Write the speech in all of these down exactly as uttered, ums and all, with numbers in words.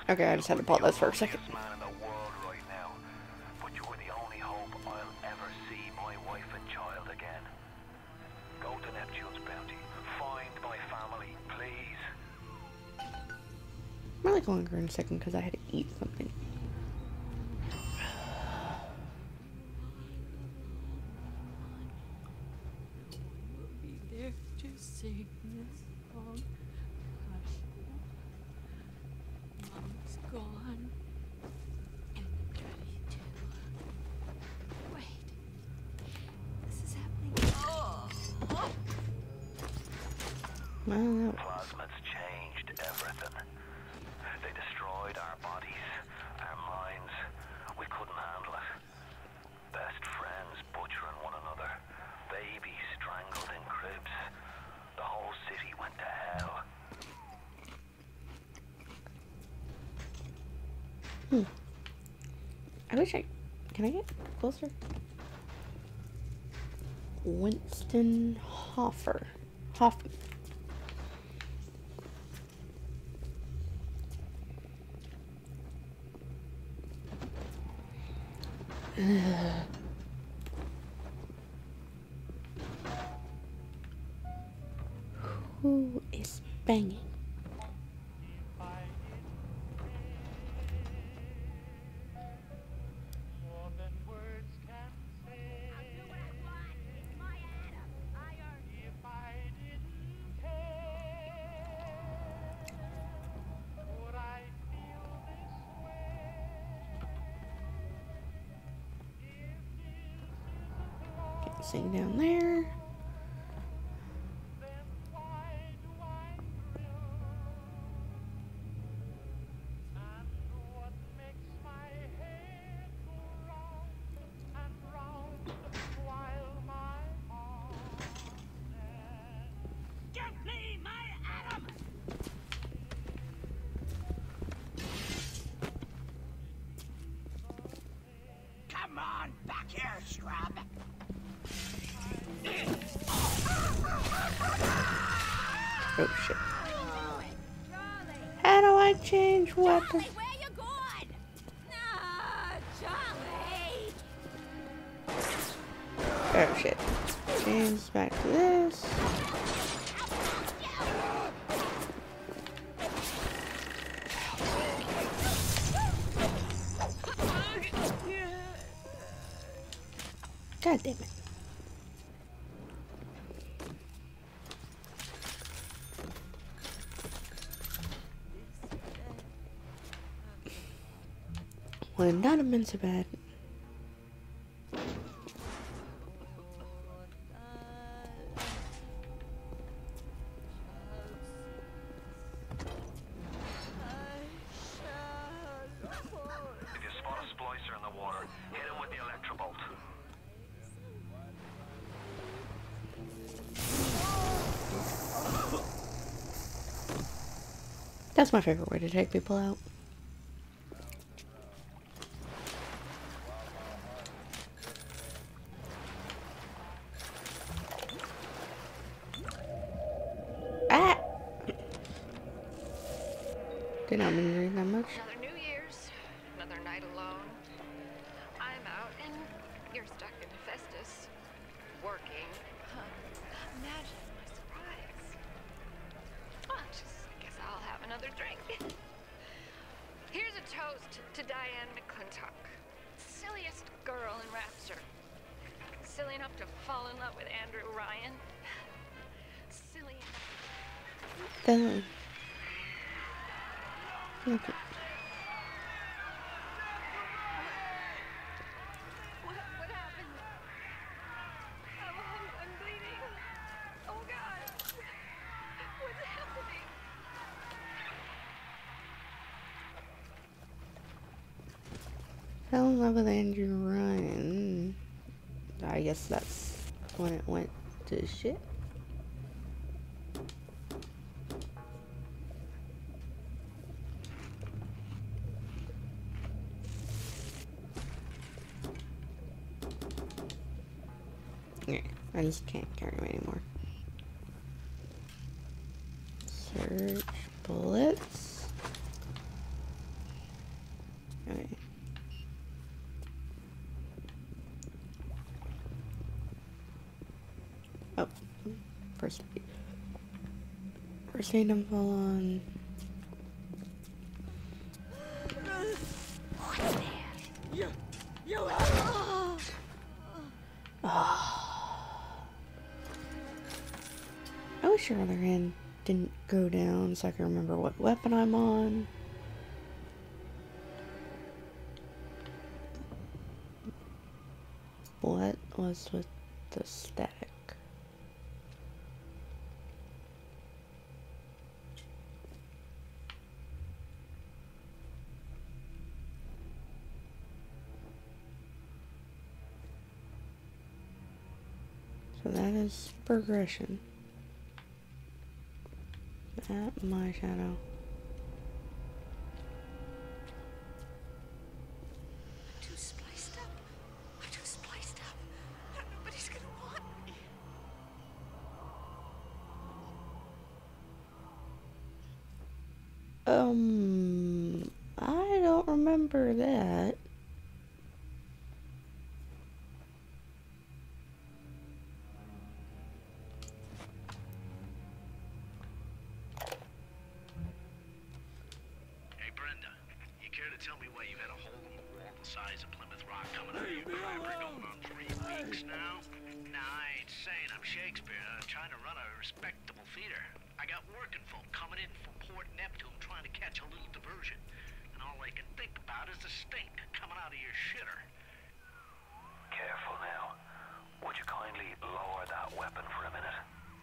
Okay, I just had to pause this for a second. I'm really longer in a second because I had to eat something. Well, Plasmids changed everything. They destroyed our bodies, our minds. We couldn't handle it. Best friends butchering one another. Babies strangled in cribs. The whole city went to hell. Hmm. I wish I... Can I get closer? Winston Hoffer. Hoffman. Who is banging? Sing down there. Come on, back here, scrub. Oh shit. How do I change weapons? Charlie, where you going? Ah, Charlie. Oh shit. Change back to this. God damn it. Well, not a been so bad. If you spot a splicer in the water, hit him with the electrobolt. That's my favorite way to take people out. Ah! Did not mean to read that much. Another New Year's, another night alone. I'm out and you're stuck in Hephaestus, working. Huh. Imagine my surprise. Well, just, I guess I'll have another drink. Here's a toast to Diane McClintock, silliest girl in Rapture. Silly enough to fall in love with Andrew Ryan. Silly enough. Then. Okay. What, what happened? Oh, I'm, I'm bleeding. Oh, God. What's happening? Fell in love with Andrew Ryan. I guess that's when it went to shit. Yeah, I just can't carry him anymore. Search bullets. Okay. Oh, first, first aid info on. You, you. I wish your other hand didn't go down so I can remember what weapon I'm on. What was with the static? So that is progression. At my shadow. I'm too spliced up. I'm too spliced up. Nobody's gonna want me. Um, I don't remember that. Hey, Brenda, you care to tell me why you've had a hole in the wall the size of Plymouth Rock coming out of your crapper going on three weeks now? Nah, I ain't saying I'm Shakespeare. I'm trying to run a respectable theater. I got working folk coming in from Port Neptune trying to catch a little diversion. And all I can think about is the stink coming out of your shitter. Careful now. Would you kindly lower that weapon for a minute?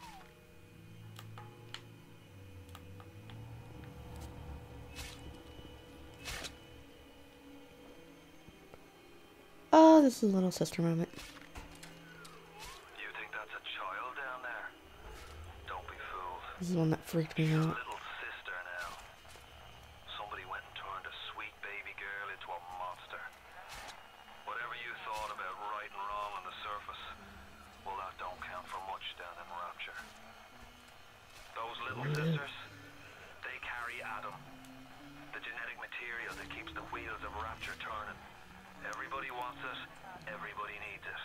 Oh, this is a little sister moment. You think that's a child down there? Don't be fooled. This is the one that freaked me She's a out. little sister now. Somebody went and turned a sweet baby girl into a monster. Whatever you thought about right and wrong on the surface, well, that don't count for much down in Rapture. Those little sisters, they carry Adam, the genetic material that keeps the wheels of Rapture turning. Everybody wants it, everybody needs it.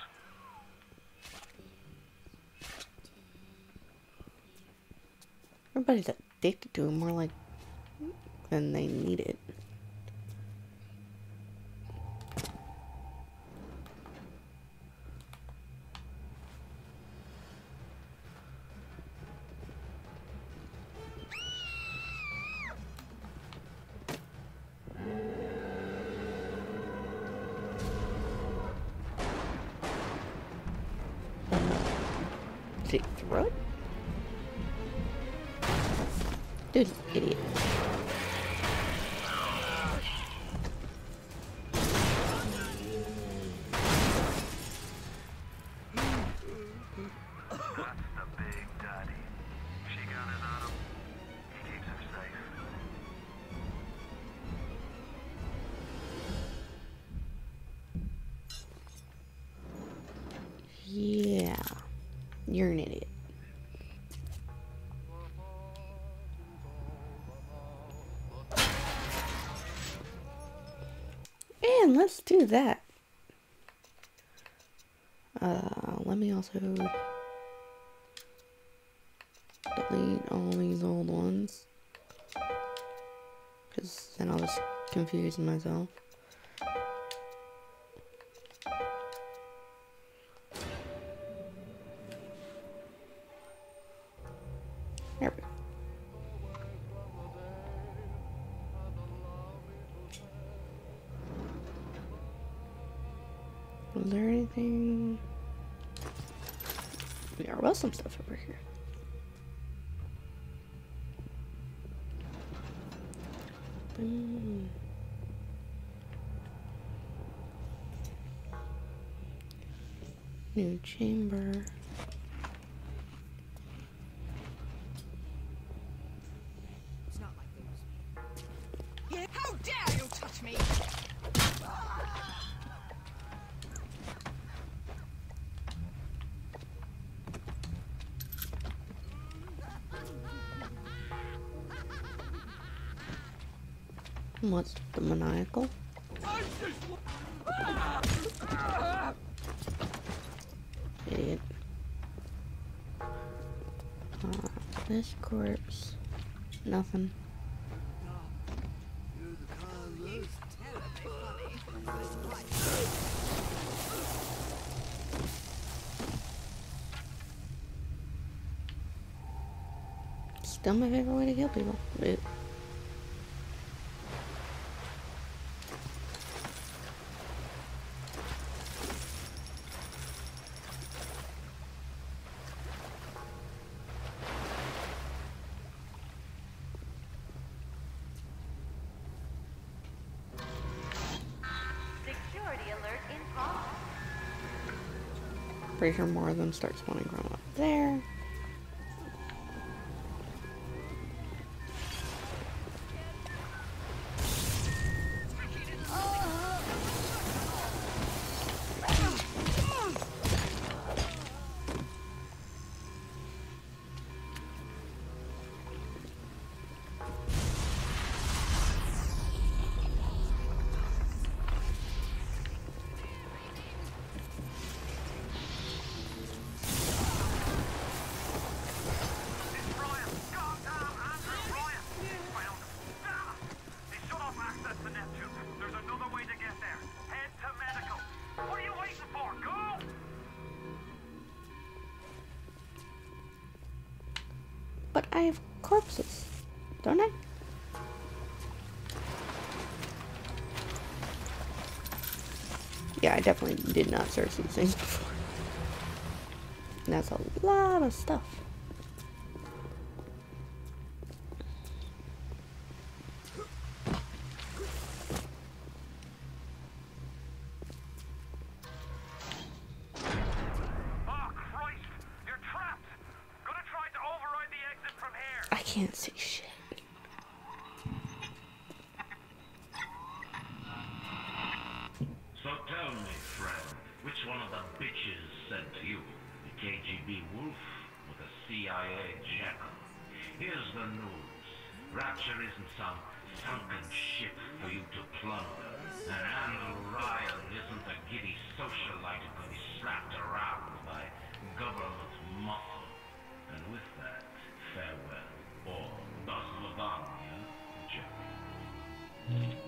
Everybody's addicted to it more like than they need it. Did he throw it? Dude, idiot. That's the big daddy. She got his Adam. He keeps her safe. Yeah. You're an idiot. And let's do that. Uh, let me also delete all these old ones. Because then I'll just confuse myself. There we go. Was there anything? There was some stuff over here. Boom. New chamber. It's not like those. Yeah, how dare you touch me! What's the maniacal? Idiot. Uh, this corpse. Nothing. Still my favorite way to kill people. But Security alert in progress. pretty sure more of them start spawning from up there. But I have corpses, don't I? Yeah, I definitely did not search these things before. And that's a lot of stuff. I can't see shit. So tell me, friend, which one of the bitches said to you, the K G B wolf or the C I A jackal? Here's the news. Rapture isn't some sunken ship for you to plunder. And Andrew Ryan isn't a giddy socialite who can be slapped around by government muscle. And with that, farewell, or das Ladanya, Jerry.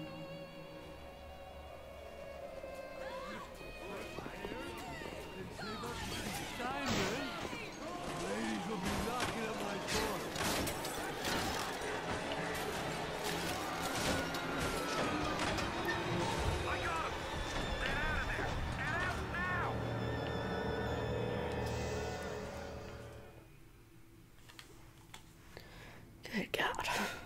Good God.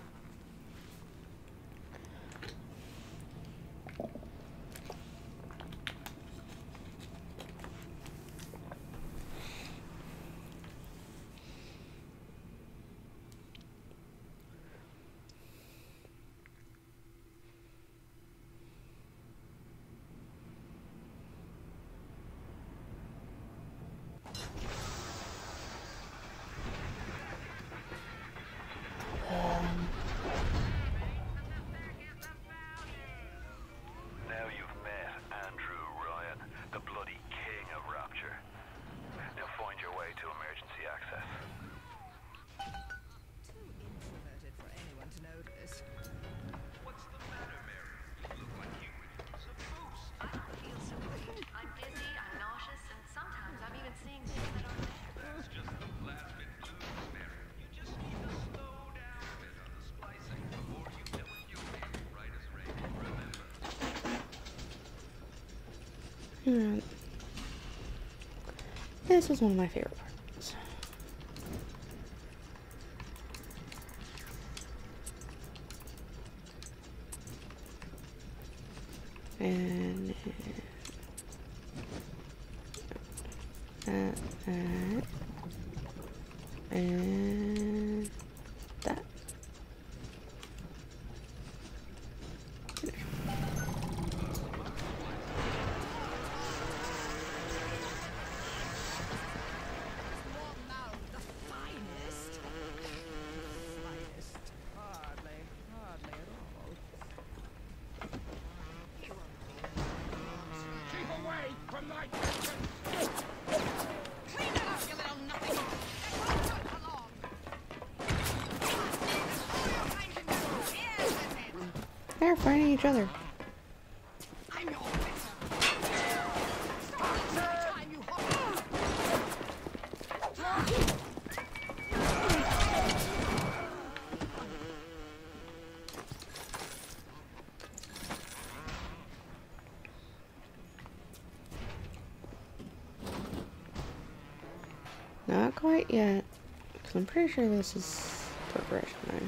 Now you've met Andrew Ryan, the bloody king of Rapture. Now find your way to emergency access. Too introverted for anyone to notice. What's the matter, Mary? You look like you would use a boost. I don't feel so great. I'm dizzy, I'm nauseous, and sometimes I'm even seeing things that aren't there. That's just the plasmid blues, Mary. You just need to slow down a bit on the splicing before you know it. You'll be right as rain. Remember. Alright. This is one of my favorite parts. And uh, uh, and that. The finest. Finest. Hardly. Hardly at all. Clean that up, you little nothing. They're fighting each other. I'm your better. Stop it every time you hop. Not quite yet, because I'm pretty sure this is progression line.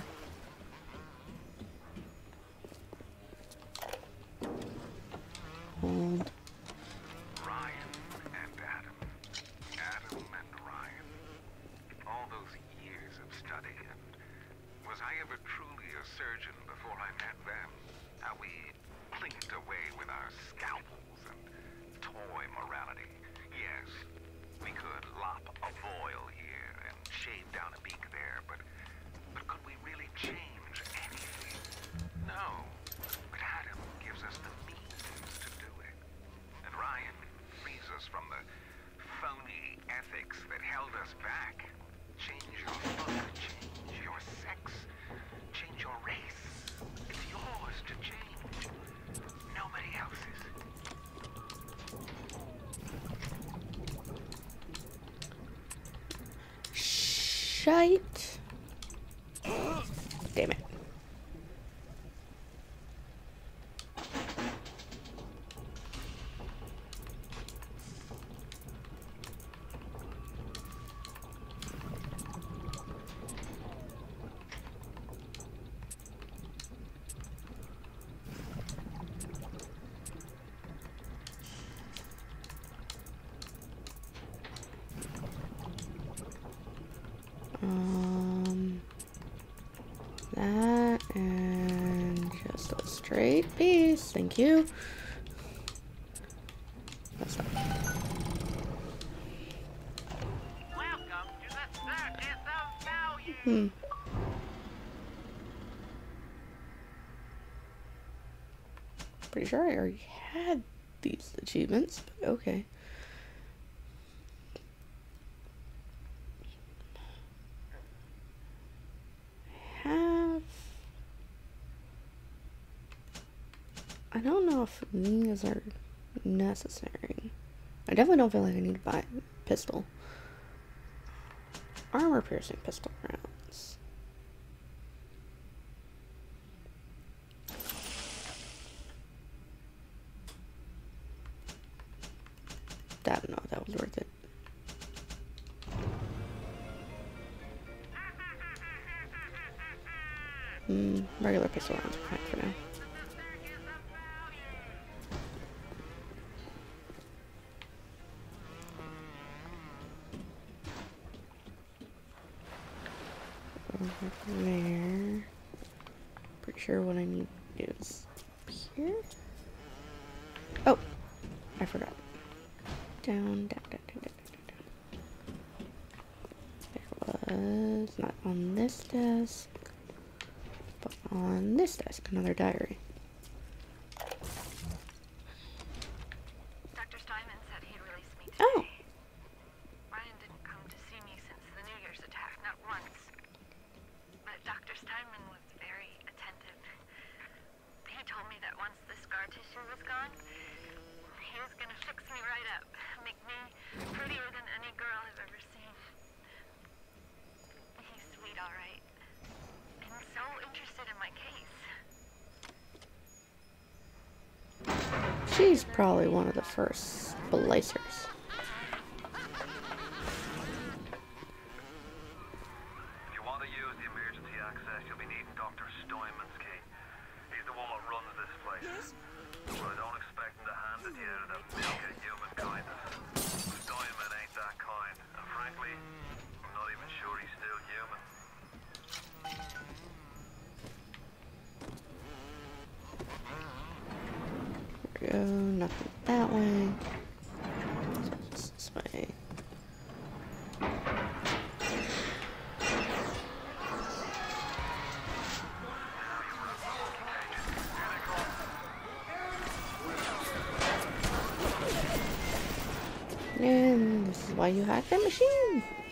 Hold. Ryan and Adam. Adam and Ryan. All those years of study, and was I ever truly a surgeon before I met them? How we clinked away with our scalpels and toy morality. Yes, we could lop a boil here and shave down a beak there, but but could we really change anything? No. But Adam gives us the means to do it. And Ryan frees us from the phony ethics that held us back. Change your look, change your sex, change your race. It's yours to change. Nobody else's. Shite. Damn it. Um, that and just a straight piece. Thank you. That's not. Welcome to the circus of value. Hmm. Pretty sure I already had these achievements, but okay. Have I don't know if these are necessary. I definitely don't feel like I need to buy a pistol. Armor piercing pistol rounds. I don't know if that was worth it. Hmm, regular pistol rounds are fine for now. Over there. Pretty sure what I need to do is here. Oh, I forgot. Down, down, down, down, down, down, down. There was, not on this desk, but on this desk, another diary. Doctor Steinman said he'd release me today. Oh. Ryan didn't come to see me since the New Year's attack, not once. But Doctor Steinman was very attentive. He told me that once the scar tissue was gone, he was gonna fix me right up, make me prettier than any girl I've ever seen. He's sweet, all right. And so interested in my case. She's probably one of the first splicers. If you want to use the emergency access, you'll be needing Doctor Steinman's key. He's the one that runs this place. Yes? But I don't expect him to hand it to you out of the milk of human kindness. Steinman ain't that kind. And frankly, I'm not even sure he's still human. There we go, nothing that way. So it's this way. And this is why you hack the machine.